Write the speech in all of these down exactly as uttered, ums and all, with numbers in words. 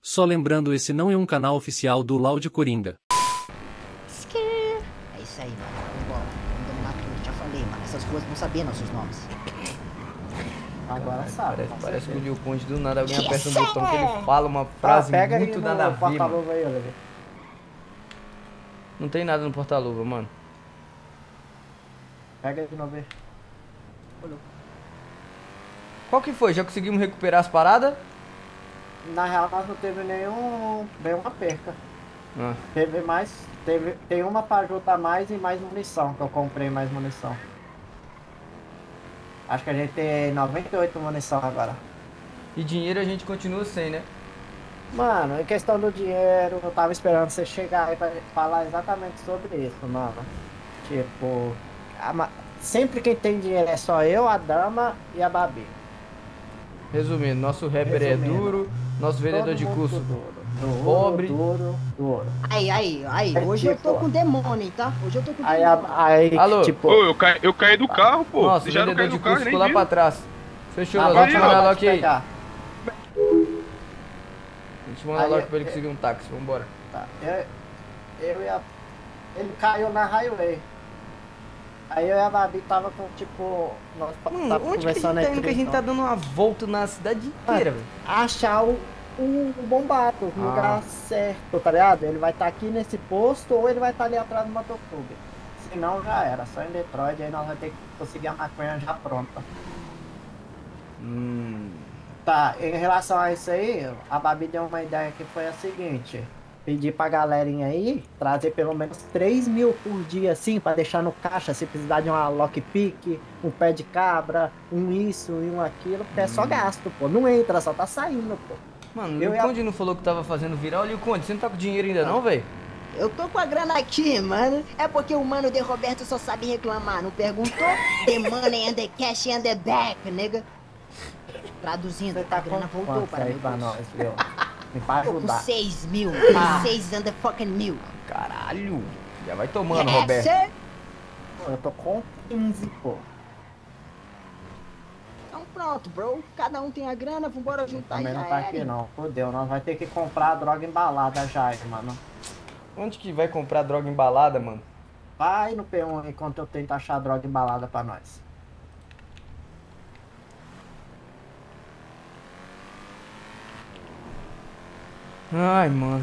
Só lembrando, esse não é um canal oficial do Loud Coringa. É isso aí, mano. Vambora. Vamos dominar tudo. Já falei, mano. Essas ruas não sabiam nossos nomes. Agora sabe. Parece, com parece que o certeza. Lil Conde do nada alguém aperta um Yes, botão que ele sir! fala uma Tá, frase pega muito aí nada a no ver, mano. porta-luva aí, Oliver. Não tem nada no porta-luva, mano. Pega aí de novo aí. Qual que foi? Já conseguimos recuperar as paradas? Na real, nós não teve nenhum... nenhuma perca. Ah, Teve mais... Teve, tem uma pra juntar mais e mais munição, que eu comprei mais munição. Acho que a gente tem noventa e oito munição agora. e dinheiro a gente continua sem, né? Mano, em questão do dinheiro, eu tava esperando você chegar aí pra falar exatamente sobre isso, mano. Tipo, a ma- sempre quem tem dinheiro é só eu, a Dama e a Babi. Resumindo, nosso rapper Resumindo. é duro, nosso vendedor Todo de mundo curso duro. Duro, pobre. Duro, duro. Aí, aí, aí. É Hoje eu tô tipo- com demônio, hein, tá? Hoje eu tô com Aí, a- demônio. aí Alô? tipo... Ô, eu, caí, eu caí do carro, pô. Nossa, o Vocês já não vendedor caíram de do carro, curso nem ficou lá vi. pra trás. Fechou, Agora vamos aí, mandar ó, lock aí. pegar. A gente manda Aí, lock pra ele é- conseguir um táxi, vambora. Tá, eu, eu ia... Ele caiu na highway. Aí eu e a Babi tava com, tipo... Nós Mano, tava onde que a gente conversando tá indo entre que a gente nós. tá dando uma volta na cidade inteira, velho? Achar o, o, o bombado, o Ah. lugar certo, tá ligado? Ele vai estar aqui nesse posto ou ele vai estar ali atrás do motoclube. Se não, já era. Só em Detroit, aí nós vamos ter que conseguir a maconha já pronta. Hum... Tá, em relação a isso aí, a Babi deu uma ideia que foi a seguinte. Pedir pra galerinha aí, trazer pelo menos três mil por dia, assim, pra deixar no caixa, se precisar de uma lockpick, um pé de cabra, um isso e um aquilo, porque é só gasto, pô. Não entra, só tá saindo, pô. Mano, o Eu Lil ia- Conde não falou que tava fazendo viral. Lil Conde, você não tá com dinheiro ainda não, velho? Eu tô com a grana aqui, mano. É porque o mano de Roberto só sabe reclamar. Não perguntou? The money and the cash and the back, nigga. Traduzindo, Você a tá grana com voltou quanto para aí meu pra bolso. nós, viu? Me faz Tô com ajudar. seis mil. Ah. Seis and the fucking mil. Caralho! Já vai tomando, Yes, Roberto. sir. Eu tô com quinze, pô. Então pronto, bro. Cada um tem a grana, vambora juntar Também e não já tá era. aqui não, fodeu. Nós vai ter que comprar a droga embalada já, mano. Onde que vai comprar droga embalada, mano? Vai no P um enquanto eu tento achar a droga embalada pra nós. Ai, mano.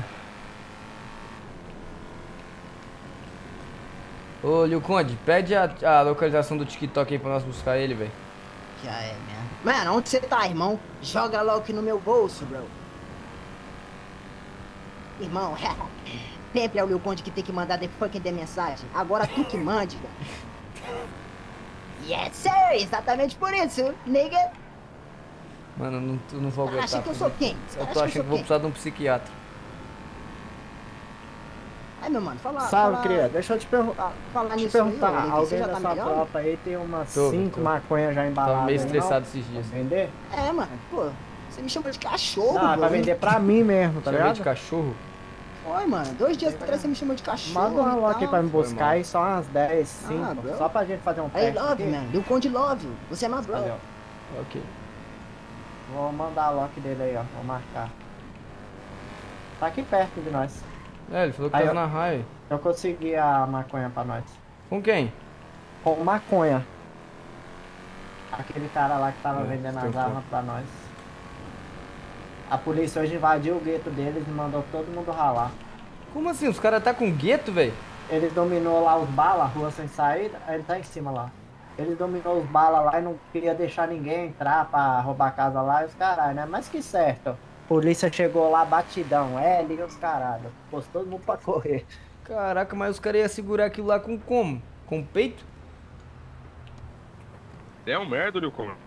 Ô, Lil Conde, pede a, a localização do TikTok aí pra nós buscar ele, velho. Já é, mesmo. Mano, onde você tá, irmão? Joga logo no meu bolso, bro. Irmão, sempre é o Lil Conde que tem que mandar the fucking de mensagem. Agora tu que mande. Yes, sir! Exatamente por isso, nigga. Mano, eu não, eu não vou aguentar. Acha que eu sou quem? Eu Acha tô que achando que sou vou quem? precisar de um psiquiatra. Aí, meu mano, fala. Salve, fala, cria. Deixa eu te perguntar. Falar Te nisso aí, perguntar, ô, Oliver, você alguém já da tá sua melhor? tropa aí tem umas Tô, cinco tô. maconhas já embaladas Tava meio aí, estressado não? esses dias. Pra vender? É, mano, pô, você me chama de cachorro, Não, é bro. pra vender pra mim mesmo, tá Chamei ligado? de cachorro. Foi, mano, dois dias atrás você me chamou de cachorro. Manda uma e lock aí tal. pra me Foi buscar mal. aí, só umas dez, cinco, Ah, bro. só pra gente fazer um Aí, teste love, aqui. man. Lil Conde love you. Você é my bro. Valeu. Ok. Vou mandar a lock dele aí, ó, vou marcar. Tá aqui perto de nós. É, ele falou que Aí, tava ó. na raia. Eu consegui a maconha pra nós. Com quem? Com maconha. Aquele cara lá que tava É, vendendo tem as um armas pra nós. A polícia hoje invadiu o gueto deles e mandou todo mundo ralar. Como assim? Os caras tá com gueto, velho? Eles dominou lá os balas, rua sem saída, ele tá em cima lá. Eles dominou os balas lá e não queria deixar ninguém entrar pra roubar a casa lá e os caralho, né? Mas que certo. Polícia chegou lá batidão, é, liga os caralho. Pôs todo mundo pra correr. Caraca, mas os caras iam segurar aquilo lá com como? Com peito? É um merda, Lil Conde.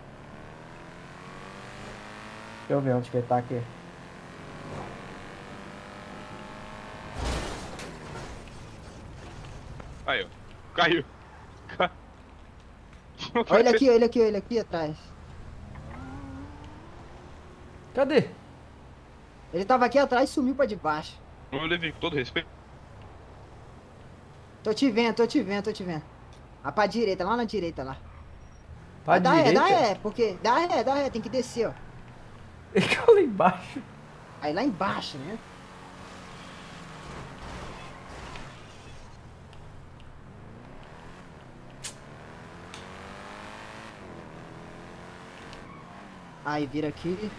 Deixa eu ver onde que ele tá aqui. Aí, ó. Caiu. Ca- Olha ele aqui, olha ele aqui, olha ele aqui atrás. Cadê? Ele tava aqui atrás e sumiu pra debaixo. Ô, Levi, com todo respeito. Tô te vendo, tô te vendo, tô te vendo. Lá pra direita, lá na direita lá. Pra dá direita? ré, dá ré, porque. Dá ré, dá ré, tem que descer, ó. Ele caiu lá embaixo. Aí lá embaixo, né? Aí vira aqui.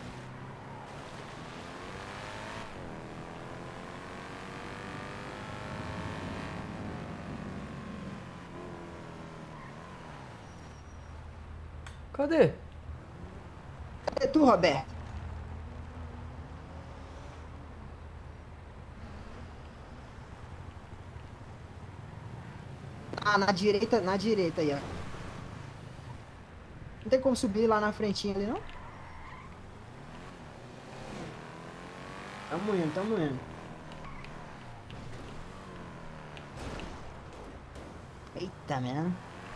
Cadê? Cadê tu, Roberto? Ah, na direita, na direita aí, ó. Não tem como subir lá na frentinha ali, não? Tamo indo, tamo indo. Eita, mano.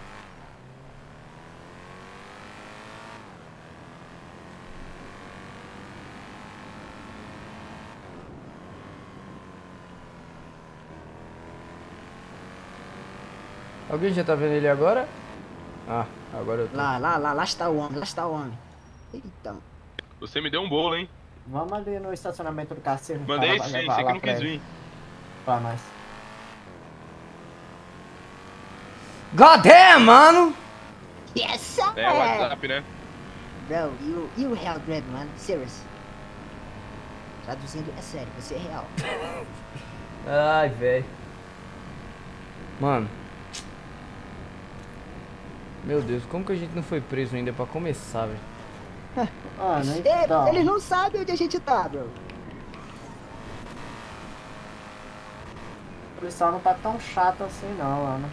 Alguém já tá vendo ele agora? Ah, agora eu tô. Lá, lá, lá, lá está o homem, lá está o homem. Eita. Você me deu um bolo, hein? Vamos ali no estacionamento do cassino. o Mandei cara vai sim, levar você que lá não pra quis ele. vir. Pra nós. God damn, mano! Yes, sir! É, o WhatsApp, né? Bro, you, you real grab, man. Serious. Traduzindo, é sério, você é real. Ai, velho. Mano. Meu Deus, como que a gente não foi preso ainda pra começar, velho? Ah, não Ele- então. Eles não sabem onde a gente tá, bro. O policial não tá tão chato assim não, mano.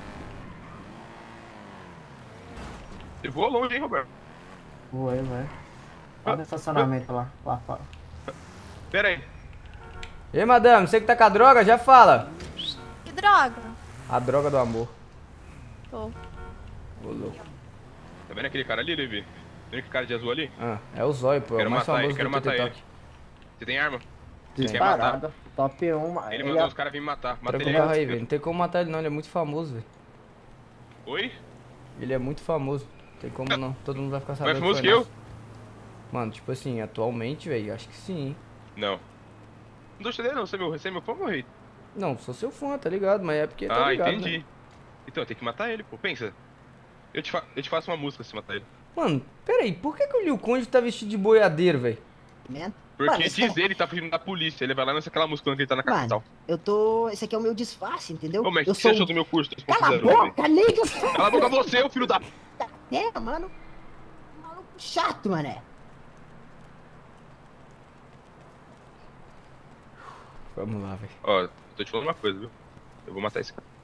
Você voou longe, hein, Roberto? Voei, velho. Olha o estacionamento lá, lá fora. Pera aí. Ei, madame, você que tá com a droga, já fala. Que droga? A droga do amor. Tô. Ô, louco. Tá vendo aquele cara ali, Levi? Tá vendo aquele cara de azul ali? Ah, é o Zóio, pô. É o Quero mais matar ele, famoso quero do matar ele. TikTok. Você tem arma? Você quer matar? Disparado. Top um. Ele Ele mandou é- os caras virem me matar. Mata Tranca ele o carro aí, aí. velho. Não tem como matar ele não, ele é muito famoso, velho. Oi? Ele é muito famoso. Não tem como não. Todo mundo vai ficar sabendo. Mais famoso foi que eu? nosso. Mano, tipo assim, atualmente, velho, acho que sim, hein. Não. Não tô dele não, você é meu, você é meu fã, morri. Não, sou seu fã, tá ligado? Mas é porque tá Ah, ligado, entendi. né? Então, tem que matar ele, pô. Pensa. Eu te, fa eu te faço uma música se matar ele. Mano, pera aí, por que, que o Liu Conde tá vestido de boiadeiro, velho? Man. Porque Mano, esse diz cara- ele tá fugindo da polícia. Ele vai lá nessa aquela música que ele tá na Mano, capital. eu tô... Esse aqui é o meu disfarce, entendeu? Ô, mas o eu que você sou... achou do meu curso? Cala a dois ponto zero, boca, liga! velho? Cala a boca você, ô filho da... É, mano. Maluco chato, mané. Vamos lá, velho. Ó, tô te falando uma coisa, viu? Eu vou matar esse cara.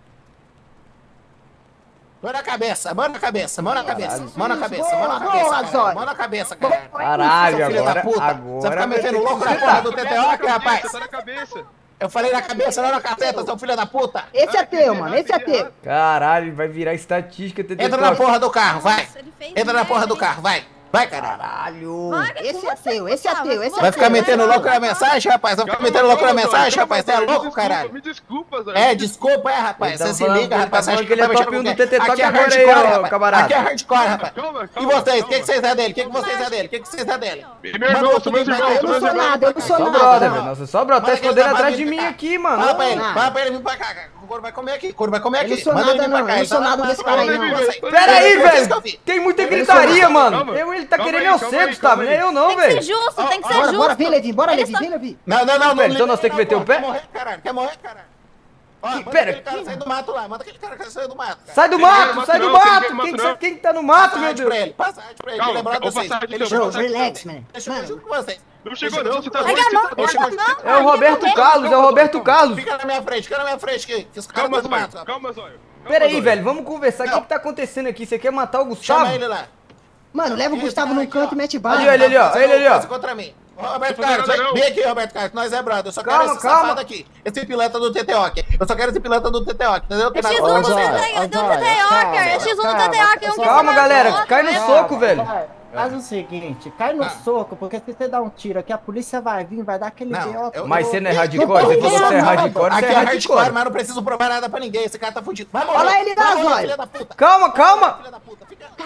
Mão na cabeça, mão na cabeça, mão na cabeça, mão na cabeça, Boa, mão na boa, cabeça, caralho, Zóio. mão na cabeça, cara. Caralho, Seu filho agora, da puta. agora... Você fica vai metendo ter que louco na escutar. porra do T T O aqui, rapaz. Tá na cabeça. Eu falei na cabeça, não na caceta, seu filho da puta. Esse é teu, mano. Esse é teu. Caralho, vai virar estatística, T T Entra na Toque. porra do carro, vai. Nossa, ele fez Entra na porra merda, do hein? carro, vai. Vai, caralho. Caralho. Vai, que Esse com é você, teu, esse é Gustavo, teu, com esse é você. Vai ficar teu. metendo louco na mensagem, rapaz? Vai ficar Calma, metendo louco na calma, mensagem, Zóio, rapaz? Você é calma, louco, desculpa, caralho? Me desculpa, Zóio. É, desculpa, é, rapaz. Ele tá Você se falando- liga, ele tá rapaz. Você falando acha que ele é tá mexendo top um com do quem? T T Toque Aqui é agora aí, hardcore, ó, rapaz. camarada. Aqui é hardcore, rapaz. Calma, E calma, vocês? O calma. que que vocês é dele? O que que vocês é dele? O que que vocês é dele? Ele é meu irmão, sou meus irmãos, Eu sou não meus sou irmãos. nada, eu não sou Só nada. brother, velho. não. Nossa, só brother. Tá Manda aquele escondendo safado atrás de vir mim pra cá. aqui, mano. Fala pra ele, Ah. fala pra ele vir pra cá, cara. O couro vai comer aqui, o couro vai comer aqui. Eu não sou Manda ele nada, vir pra não. cá. Eu não Ele sou tá nada lá desse pra cara aí, falar não. com vocês. Pera aí, Vocês que eu velho. vi. Tem muita Eu não gritaria, sou mano. Calma, Eu, ele tá calma querendo aí, eu calma ser, aí, Gustavo. calma Não é aí. eu não, Tem que ser velho. justo, tem que ser Bora, justo. bora, vem, Levi. Bora, Eles Levi. tão- Vem, Levi. Não, não, não. Velho, então nós temos que meter o pé? Quer morrer, caralho? Quer morrer, caralho? Ó, manda Pera. aquele cara sair do mato lá. Manda aquele cara sair do mato, cara. Sai do Ele não é mato, mato sai do não, ele não é mato. mato Quem, não. que- quem tá no mato, Passa meu arte Deus? pra ele. Passa arte pra ele. Calma, Lembrar de eu vou vocês. passar arte Ele então, chegou vou passar arte Relax, junto. man. Ele chegou Mano. junto com vocês. Não chegou não, você tá Pega doido, a mão, você tá pega doido. a mão. É o Roberto Carlos, é o Roberto Carlos. Fica na minha frente, fica na minha frente, que, que os caras Calma, estão do Zóio, mato. rapaz. calma, Zóio. Calma, Pera aí, Zóio. velho, vamos conversar. O que Não. que tá acontecendo aqui? Você quer matar o Gustavo? Chama ele lá. Mano, leva o Esse Gustavo cara num aqui, canto ó. e mete bala. Ali, ele ali, ó. Você Ele ali, ó. coisa contra mim. Roberto Não tô fazendo Carlos, nada, vem, não. vem aqui, Roberto Carlos, nós é brother. Eu só Calma, quero esse calma. safado aqui. Esse pilantra do T T O aqui. Eu só quero esse pilantra do T T O aqui, entendeu? Tem É X nada- um do Zóio, T T O, ó, do Zóio, T T O, calma, é X um do calma, T T O, que um calma, Calma, que galera, outro, cai no né? soco, velho. Vai, Faz o seguinte, cai no soco, porque se você dar um tiro aqui, a polícia vai vir, vai dar aquele Não, B O. eu- Mas você não é Não hardcore? tem Você falou que você é ninguém, hardcore, você Aqui é é hardcore, hardcore. mas não preciso provar nada pra ninguém. Esse cara tá fudido. Vai morrer. Olha ele lá, vai morrer, Zóio. filha da puta. Calma, calma. Filha da puta. Fica...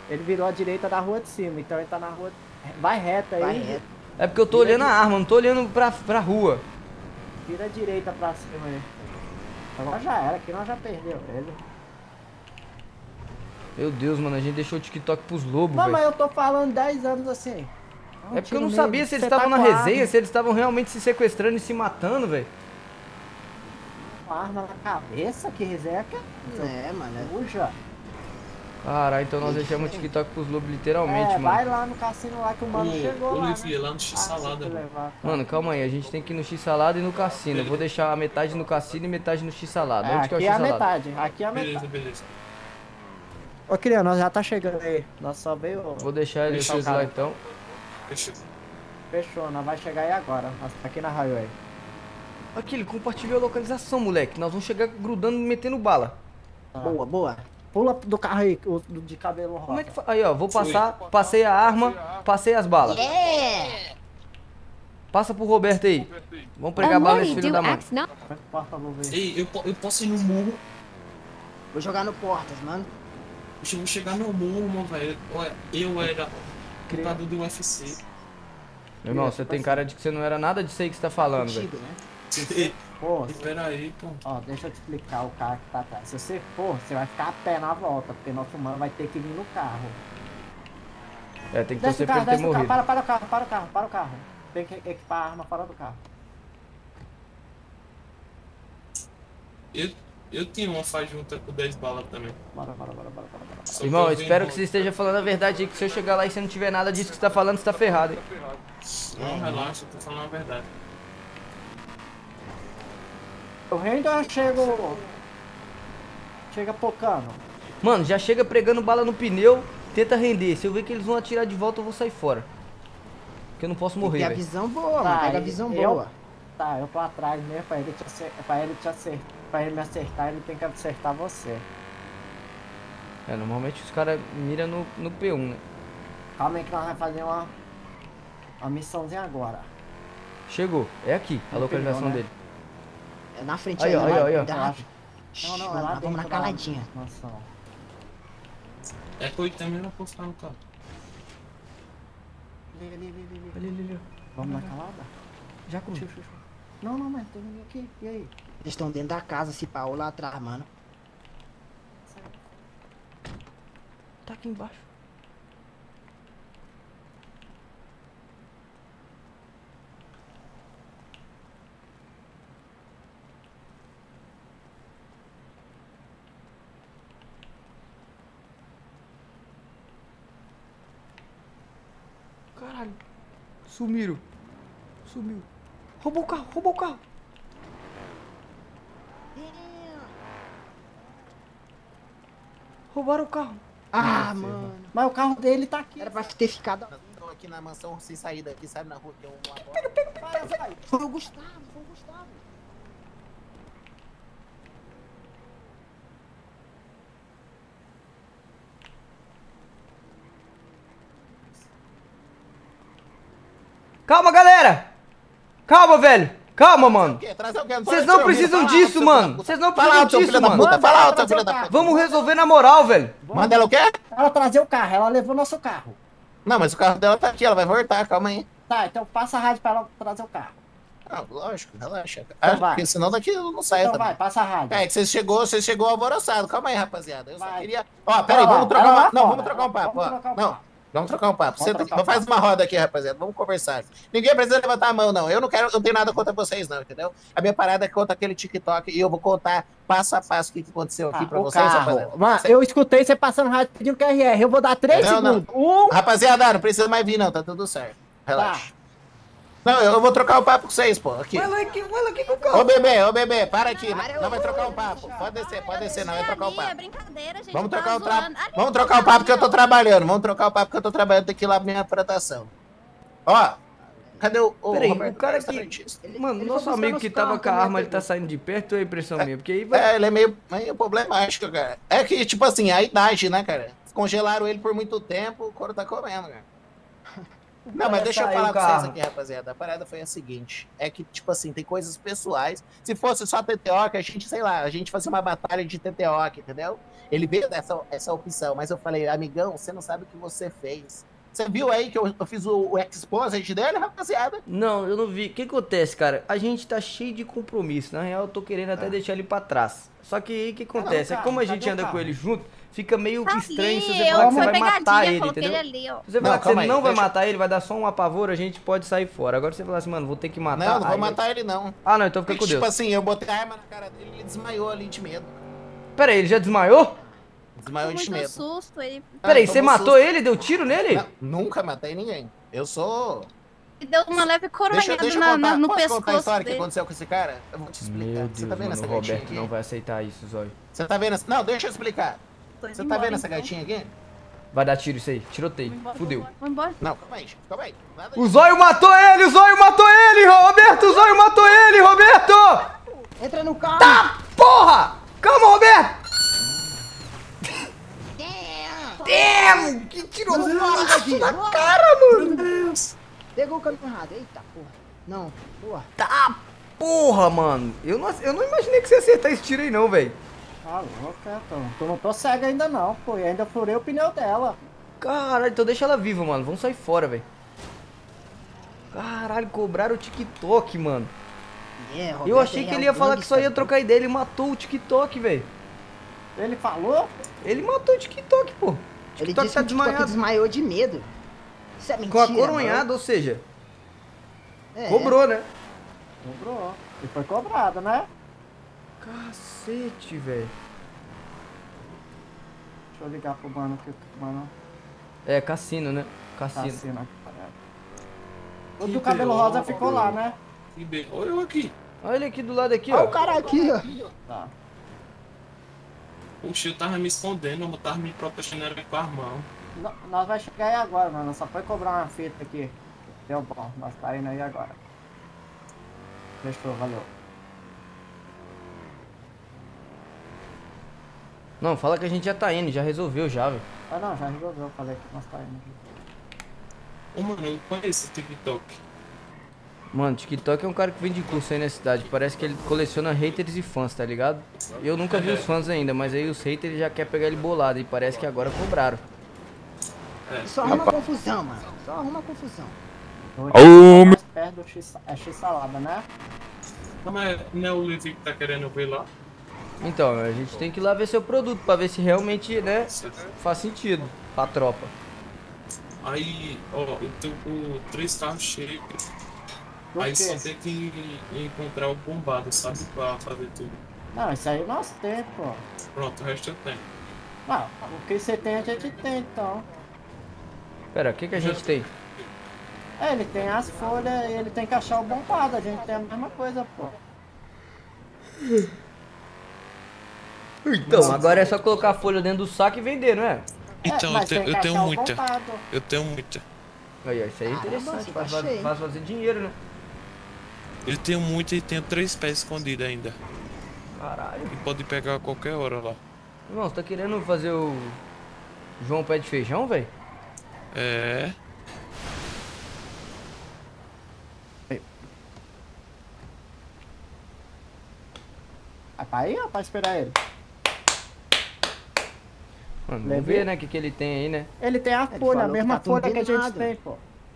Ele virou a direita da rua de cima, então ele tá na rua... Vai reto aí. Vai reto. É porque eu tô olhando a arma, não tô olhando pra, pra rua. Vira a direita pra cima aí. Agora já era, aqui nós já perdeu ele. Meu Deus, mano, a gente deixou o TikTok pros lobos, Não, velho. mas eu tô falando dez anos assim. Um É porque eu tiro não nele, sabia se eles você tá estavam na com a resenha, arma- se eles estavam realmente se sequestrando e se matando, velho. Com a arma na cabeça, que resenha que É, mano. é- puxa. Caralho, então nós deixamos o TikTok pros lobos literalmente, É, mano. vai lá no cassino lá que o mano chegou lá, Olivier, né? lá no X Ah, Salada, se tu mano. levar, tá. Mano, calma aí, a gente tem que ir no X-Salada e no cassino. Eu vou deixar a metade no cassino e metade no X-Salada. É, Onde que é o aqui é a X-Salada? metade, aqui é a Beleza, metade. beleza. Ô, criança, nós já tá chegando aí. Nós só veio... Vou deixar ele Deixar o vocês cara. lá então. Fechou. Fechou, nós vai chegar aí agora. Nós tá aqui na highway. Aqui, ele compartilhou a localização, moleque. Nós vamos chegar grudando e metendo bala. Boa, boa. Pula do carro aí, o do- de cabelo rosa. Como é que fa... Aí, ó, vou passar, passei a arma, passei as balas. É! Passa pro Roberto aí. Vamos pregar bala nesse filho da mãe. Como é que porta, vou ver. Ei, eu, po- eu posso ir no morro. Vou jogar no Portas, mano. Eu vou chegar no morro, mano, velho. Olha, eu era lutador do U F C. Meu irmão, você tem cara de que você não era nada disso aí que você tá falando, velho. Contigo, né? Ei, Pô, espera aí, pô. ó, deixa eu te explicar o cara que tá atrás. Se você for, você vai ficar a pé na volta, porque nosso mano vai ter que vir no carro. É, tem que Desce torcer o pra carro, ele ter desce o carro, morrido. para, para o carro, para o carro, para o carro. Tem que equipar a arma fora do carro. Eu, eu tinha uma fajunta com dez balas também. Bora, bora, bora, bora, bora, bora. Só Irmão, eu eu venho espero no- que você esteja falando a verdade aí, que se eu chegar lá e você não tiver nada disso que você tá falando, você tá ferrado, hein? Não, relaxa, eu tô falando a verdade. Eu rendo ou eu chego... Chega pocando? Mano, já chega pregando bala no pneu, tenta render. Se eu ver que eles vão atirar de volta, eu vou sair fora. Porque eu não posso Tem que morrer, ter a velho. visão boa, Tá, mano. Pega a e- visão eu- boa. Tá, eu tô atrás mesmo, pra ele te acertar, pra ele te acertar, pra ele me acertar, ele tem que acertar você. É, normalmente os caras miram no, no P um, né? Calma aí que nós vamos fazer uma, uma missãozinha agora. Chegou, é aqui a Não localização pegou, né? dele. É na frente Aí, aí, ó, mano. aí, ó, aí, ó. Cuidado. Não, não, é Vamos lá lá, vamos na dentro da caladinha. mansão. É que eu também não posso ficar no carro. Ali, ali, ali, ali. Ali, ali, ali. Vamos na calada? Já comigo. Não, não, mas tem ninguém aqui. E aí? Eles estão dentro da casa, se pau lá atrás, mano. Tá aqui embaixo. Caralho. Sumiram. Sumiu. Roubou o carro, roubou o carro. Roubaram o carro. Ah, mano. Mas o carro dele tá aqui. Era pra ter ficado. Tô aqui na mansão sem saída, aqui, sabe, na rua, tem uma Vai, vai. Foi o Gustavo, foi o Gustavo. Calma, galera. Calma, velho. Calma, mano. Trazer o quê? Não tô Vocês te não ouvindo. precisam Fala disso, alto, seu mano. filho da puta. Vocês não Fala precisam alto, seu disso, filho da mano. puta. Manda Fala ela alto, seu trazer filho o da carro. puta. Vamos resolver na moral, velho. Manda ela o quê? Ela trazer o carro, ela levou nosso carro. Não, mas o carro dela tá aqui, ela vai voltar, calma aí. Tá, então passa a rádio pra ela trazer o carro. Não, lógico, relaxa. Então Ah, vai. porque senão daqui eu não saio Então também. vai, passa a rádio. É que você chegou, você chegou alvoroçado. Calma aí, rapaziada. Eu só Vai. queria. Ó, pera aí, Ela vamos vai, trocar ela uma. vai Não, fora. vamos trocar um papo, Vamos ó. trocar um Não, papo. vamos trocar um papo. Vamos Você trocar não um faz papo. uma roda aqui, rapaziada. Vamos conversar. Ninguém precisa levantar a mão, não. Eu não quero, eu não tenho nada contra vocês, não, entendeu? A minha parada é contra aquele TikTok e eu vou contar passo a passo o que que aconteceu aqui Ah, pra o vocês, carro. rapaziada. Mano, eu escutei você passando rádio pedindo Q R R. Eu vou dar três Não, não. segundos. Um. Rapaziada, não precisa mais vir, não. Tá tudo certo. Relaxa. Não, eu vou trocar o papo com vocês, pô. Aqui. Vai lá aqui, vai lá aqui com o carro. Ô, bebê, ô, bebê, para aqui. Para, Não, não vai eu- trocar um papo. Pode descer, pode descer, não vai trocar um É papo. brincadeira, gente. Vamos tá trocar o trapo. zoando. Ali, Vamos trocar o papo que eu tô trabalhando. Vamos trocar o papo que eu tô trabalhando. Tem que ir lá pra minha plantação. Ó, cadê o, o Peraí, Roberto o cara Carlos, que... frentista? Mano, ele nosso foi buscar amigo nos que tava carros com a também, arma, ele tá pegou. saindo de perto ou é impressão minha? Porque aí vai... É, ele é meio, meio problemático, cara. É que, tipo assim, a idade, né, cara? Congelaram ele por muito tempo, o couro tá comendo, cara. Não, mas deixa eu Saiu falar o pra vocês carro. aqui, rapaziada. A parada foi a seguinte: é que, tipo assim, tem coisas pessoais. Se fosse só T T O, que a gente, sei lá, a gente fazia uma batalha de T T O, entendeu? Ele veio dessa essa opção, mas eu falei, amigão, você não sabe o que você fez. Você viu aí que eu, eu fiz o, o exposed dele, rapaziada? Não, eu não vi. O que acontece, cara? A gente tá cheio de compromisso. Na real, eu tô querendo até deixar ele pra trás. Só que aí o que acontece? É carro, como a cadê gente o anda carro? com ele junto, fica meio que Tá estranho se ali, você eu falar que você fui vai matar pegadinha, ele, coloquei entendeu? ele ali, ó. Se você falar Não, que você calma aí, não vai deixa- matar ele, vai dar só um apavoro, a gente pode sair fora. Agora você falar assim, mano, vou ter que matar. Não, não vou aí vai- matar ele, não. Ah, não, então fica com Tipo Deus. assim, eu botei a arma na cara dele e ele desmaiou ali de medo. Pera aí, ele já desmaiou? Desmaiou de Muito medo. susto, ele Pera aí, Ah, você tomou matou susto. ele? Deu tiro nele? Não, nunca matei ninguém. Eu sou. deu uma leve Deixa, coronhada deixa eu na, contar. na- no Posso contar a pescoço história que dele. aconteceu com esse cara? Eu vou te explicar. Meu Você Deus, tá vendo mano, essa o gatinha Roberto aqui? não vai aceitar isso, Zóio. Você tá vendo essa... Não, deixa eu explicar. Tô indo Você tá embora, vendo essa então. gatinha aqui? Vai dar tiro isso aí, tiroteio, Vou embora, fudeu. Vou embora, vou embora. Não, calma aí, calma aí. Nada O Zóio matou ele, o Zóio matou ele, Roberto, o Zóio matou ele, Roberto! Entra no carro! Tá, porra! Calma, Roberto! Damn! Que tirou na cara, mano! Pegou o caminho errado. Eita, porra. Não, porra. Tá, porra, mano! Eu não, eu não imaginei que você ia acertar esse tiro aí não, velho. Tá louco, é, tô, tô, não tô cego ainda não, pô. E ainda furei o pneu dela. Caralho, então deixa ela viva, mano. Vamos sair fora, velho. Caralho, cobraram o TikTok, mano. É, Eu Roberto achei é que ele ia falar que só ia gangsta. trocar ideia. Ele matou o TikTok, velho. Ele falou? Ele matou o TikTok, pô. O Ele TikTok disse tá que o TikTok desmaiado. desmaiou de medo. Isso é mentira, Com a coronhada, ou seja, mano. É. cobrou, né? Cobrou. E foi cobrado, né? Cacete, velho. Deixa eu ligar pro mano que o mano É, cassino, né? tá Cassino. assim, né? O Que do cabelo B O, rosa ficou lá, né? Que B O. Olha eu aqui. Olha ele aqui do lado aqui, Olha ó. o cara aqui, ó. Tá. Poxa, eu tava me escondendo, eu tava me protegendo era com as mãos. No- Nós vai chegar aí agora, mano. Só foi cobrar uma fita aqui. Deu bom. Nós tá indo aí agora. Fechou, valeu. Não, fala que a gente já tá indo, já resolveu já, velho. Ah não, já resolveu. Falei que nós tá indo aqui. Ô, mano, eu não conheço o TikTok. Mano, TikTok é um cara que vem de curso aí na cidade. Parece que ele coleciona haters e fãs, tá ligado? Eu nunca vi os fãs ainda, mas aí os haters já quer pegar ele bolado. E parece que agora cobraram. Só arruma confusão, mano. Só arruma confusão. Ô, mais perto do X, é X salada, né? Como é, não é o Levi que tá querendo ver lá? Então, a gente tem que ir lá ver seu produto pra ver se realmente, né, faz sentido pra tropa. Aí, ó, eu tô com três carros cheios. Do Aí quê? só tem que encontrar o bombado, sabe? Pra fazer tudo. Não, isso aí nós temos, pô. Pronto, o resto eu tenho. Não, o que você tem a gente tem, então. Pera, o que que a gente tem? É, ele tem as folhas e ele tem que achar o bombado. A gente tem a mesma coisa, pô. Então, agora é só colocar a folha dentro do saco e vender, não é? Então, eu mas tenho, tem eu que tenho achar o muita. bombado. Eu tenho muita. Aí, ó, isso aí é Caramba, interessante, você faz, tá cheio. faz fazer dinheiro, né? Eu tenho muita e tenho três pés escondidos ainda. Caralho. E pode pegar a qualquer hora lá. Irmão, você tá querendo fazer o João Pé de Feijão, velho? É. Ah, pra aí, ó, pra esperar ele. Mano, vamos Levei. ver, né, o que que ele tem aí, né? Ele tem a Ele folha, a falou que mesma tá tudo folha que a gente minado. tem, pô.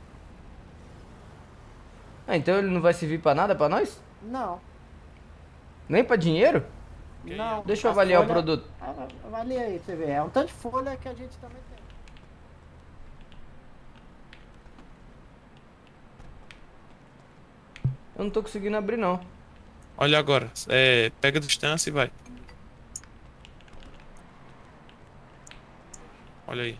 Ah, então ele não vai servir pra nada pra nós? Não, Nem pra dinheiro? não. Deixa eu As avaliar o folha- produto. Ah, avalia aí, pra você ver. É um tanto de folha que a gente também tem. Eu não tô conseguindo abrir, não. Olha agora. É, pega a distância e vai. Olha aí.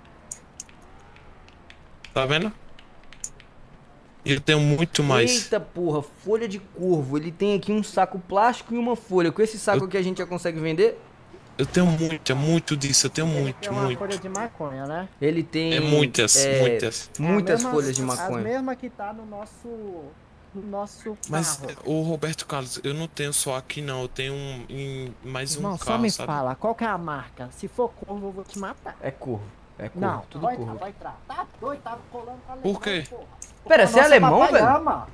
Tá vendo? E eu tenho muito mais. Eita porra, folha de corvo. Ele tem aqui um saco plástico e uma folha. Com esse saco Eu- aqui a gente já consegue vender? Eu tenho muita, muito disso. Eu tenho Ele muito, tem uma muito. folha de maconha, né? Ele tem... É muitas, é, muitas. Muitas As mesmas- folhas de As maconha. mesmas que tá no nosso... No nosso Mas, carro. o Roberto Carlos, eu não tenho só aqui não. Eu tenho um, em mais um Irmão, carro, só me sabe? fala, qual que é a marca? Se for corvo, eu vou te matar. É corvo. É cor, Não, tudo vai cor. entrar, vai entrar. Tá doido, tava colando com Por quê? porra. Pera, você é Nossa, alemão, papai velho? ama.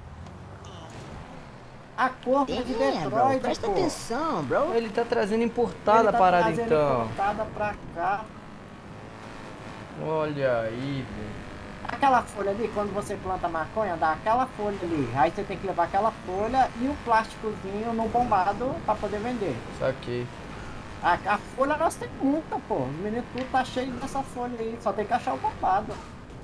A cor de É, bro, Detroit, presta pô. atenção, bro. Ele tá trazendo importada Ele a tá parada trazendo então. importada pra cá. Olha aí, velho. Aquela folha ali, quando você planta maconha, dá aquela folha ali. Aí você tem que levar aquela folha e o plásticozinho no bombado pra poder vender. Saquei. A, a folha nós tem muita, pô. Os meninos tudo tá cheio dessa folha aí. Só tem que achar o bombado.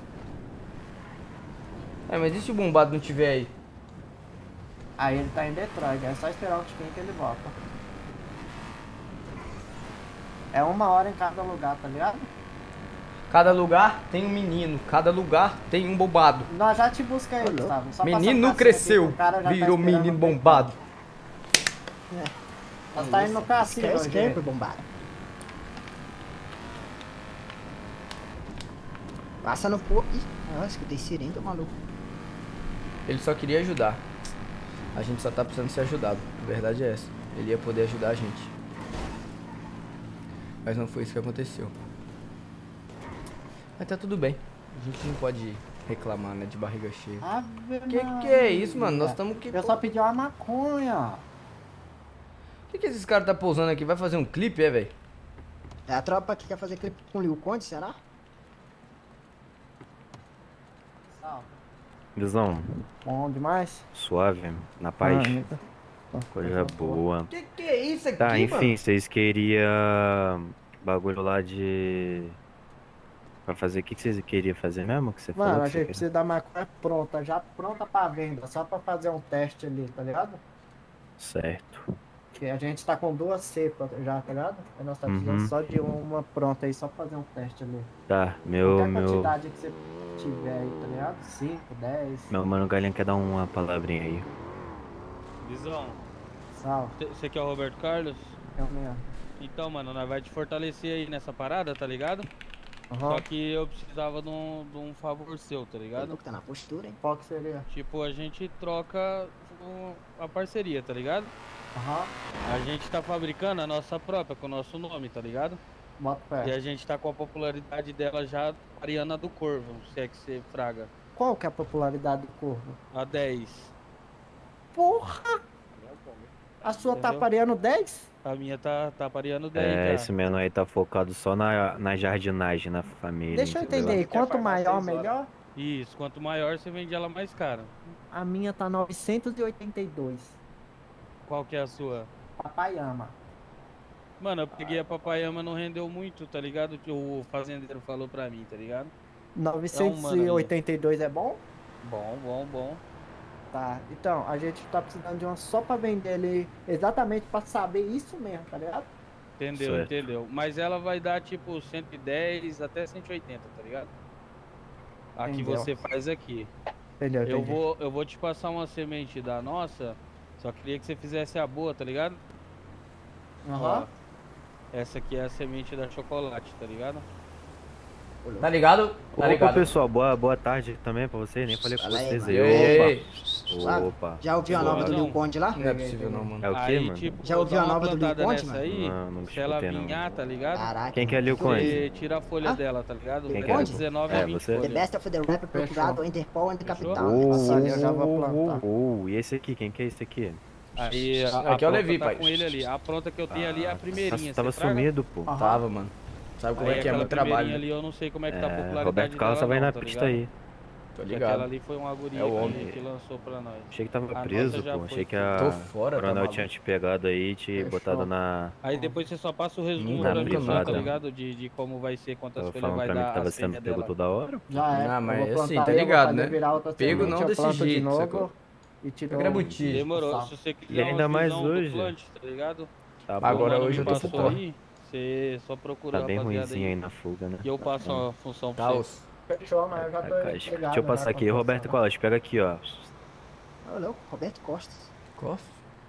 É, mas e se o bombado não tiver aí? Aí ele tá em Detroit, é só esperar um tiquinho que ele volta. É uma hora em cada lugar, tá ligado? Cada lugar tem um menino, cada lugar tem um bombado. Nós já te busca aí, Gustavo. Só passar Menino um passeio cresceu, aqui, o cara já tá virou esperando menino um tempo. bombado. Nós tá indo no cassino Esquece, hoje. esquece, bombado. Passa no pô. Ih, nossa, escutei sirene, tô maluco. Ele só queria ajudar. A gente só tá precisando ser ajudado. A verdade é essa. Ele ia poder ajudar a gente. Mas não foi isso que aconteceu. Mas tá tudo bem. A gente não pode reclamar, né, de barriga cheia. Ave Que Maria. que é isso, mano? Nós estamos que... Eu só pedi uma maconha. O que que esses caras tá pousando aqui? Vai fazer um clipe, é, velho? É a tropa que quer fazer clipe com o Liu Conde, será? Salve. Visão, Bom demais. suave, na paz, Ah, então. coisa boa. Que que é isso aqui, Tá, enfim, mano? vocês queriam bagulho lá de... Pra fazer, o que que vocês queriam fazer mesmo? Que você falou Mano, que a você gente queria? precisa da maconha pronta, já pronta pra venda, só pra fazer um teste ali, tá ligado? Certo. Que a gente tá com duas cepas já, tá ligado? Aí nós tá precisando Uhum. só de uma pronta aí, só pra fazer um teste ali. Tá, meu, Qualquer meu, quantidade que você tiver aí, tá ligado? cinco, dez. meu mano Galinha quer dar uma palavrinha aí. Visão, Salve. você que é o Roberto Carlos? Eu mesmo. Então, mano, nós vai te fortalecer aí nessa parada, tá ligado? Aham. Só que eu precisava de um, de um favor seu, tá ligado? Que tá na postura, hein? Qual que seria? Tipo, a gente troca o- a parceria, tá ligado? Aham. A gente tá fabricando a nossa própria, com o nosso nome, tá ligado? Bota E pé. a gente tá com a popularidade dela já Ariana do Corvo, se é que você fraga. Qual que é a popularidade do corvo? A dez. Porra! A sua tá Entendeu? pareando dez? A minha tá, tá pareando dez É, já. esse menino aí tá focado só na, na jardinagem, na família. Deixa eu entendeu? entender, quanto maior, melhor? Isso, quanto maior você vende ela mais cara. A minha tá novecentos e oitenta e dois. Qual que é a sua? Papai ama. Mano, eu peguei a papaiama, não rendeu muito, tá ligado? Que o fazendeiro falou pra mim, tá ligado? novecentos e oitenta e dois é bom? Bom, bom, bom. Tá, então, a gente tá precisando de uma só pra vender ali, exatamente pra saber isso mesmo, tá ligado? Entendeu, Certo. entendeu. Mas ela vai dar tipo cento e dez até cento e oitenta, tá ligado? A que Entendeu. você faz aqui. Entendeu, Eu entendi. vou, eu vou te passar uma semente da nossa, só queria que você fizesse a boa, tá ligado? Aham. Ó, essa aqui é a semente da chocolate, tá ligado? Tá ligado? Tá Opa, ligado. pessoal, boa, boa tarde também pra vocês, nem falei com Fala aí, vocês mano. aí. Ei, Opa, opa. Já ouviu a nova do Não. Liu Conde lá? Não é possível não, mano. É o quê, Aí, mano? tipo, Já vou ouviu dar a uma nova do Liu plantada Conde, nessa mano? aí, Não, não se ela escutei, não. vinhar, tá ligado? Caraca. Quem que é Liu Conde? Você tira a folha Ah? dela, tá ligado? Quem Vai que é? dar dezenove É, a vinte você? The folhas. best of the rap procurado Interpol and the Fechou? capital. Oh, Passar ali, eu já vou oh, plantar. oh, oh, e esse aqui, quem que é esse aqui? Aí, a, Aqui a é o pronta Levi, tá pai. com ele ali. A pronta que eu tenho ali é a primeirinha. Nossa, tava você traga? sumido, pô. Aham. Tava, mano. Sabe como Aí é que é aquela meu primeirinha trabalho? ali, eu não sei como é que tá a É, popularidade Roberto Carlos dela tava aí não, na tá pista ligado? aí. Tô Porque ligado. aquela ali foi uma guria É o que, homem. que lançou pra nós. Achei que tava A preso, nossa já pô. foi. Achei que Tô a fora, tá coronel maluco. tinha te pegado aí e te Fechou. botado na... Aí depois você só passa o resumo Não pra dá mim, nunca, só, nunca. tá ligado? De, de como vai ser, quantas Tava folhas falando vai pra mim que dar tava a sendo senha pego dela. toda hora. Já é. Ah, eu mas vou assim, plantar tá aí, eu vou ligado, fazer né? virar outra Pego semente, não eu desse planto de jeito, novo sacou? e te Eu dou quero um- butir. Demorou, Tá. se você E quiser ainda uma mais visão do hoje. plant, tá ligado? Tá Agora bom. Mano, hoje me eu tô passou por fora. aí, você só procura Tá a bem rapaziada ruimzinho aí aí. na fuga, né? E eu passo a função pra Tá, você. os... Fechou, mas eu já tô Caixa. ligado, Deixa eu passar né, aqui, com a Roberto função. Colas, pega aqui, ó. Ô, louco, Roberto Costas. Costa?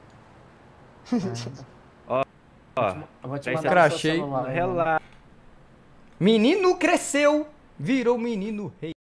Ó, Eu vou te Aí mandar você no crachei. seu celular, aí, mano. relaxa. Menino cresceu, virou menino rei.